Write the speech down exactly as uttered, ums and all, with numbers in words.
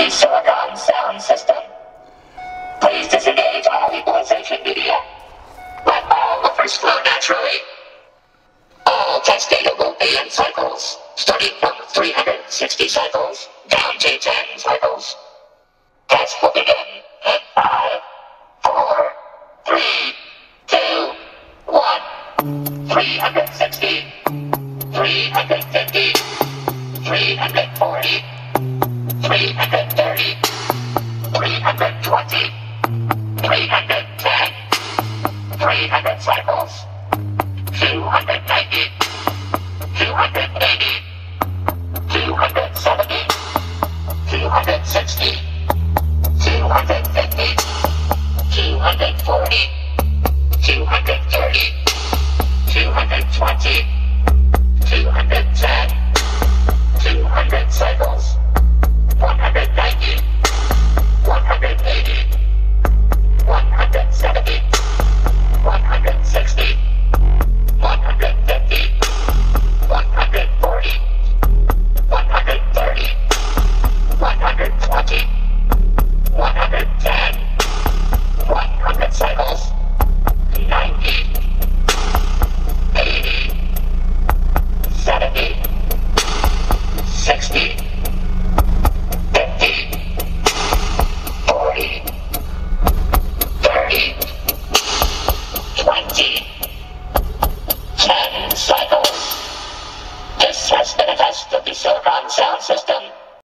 the silicon sound system. Please disengage all equalization media. Let all buffers flow naturally. All test data will be in cycles, starting from three hundred sixty cycles down to ten cycles. Test will begin in five, four, three, two, one. three hundred sixty, three hundred fifty, three hundred forty, three hundred thirty, three hundred twenty, three hundred ten, three hundred cycles.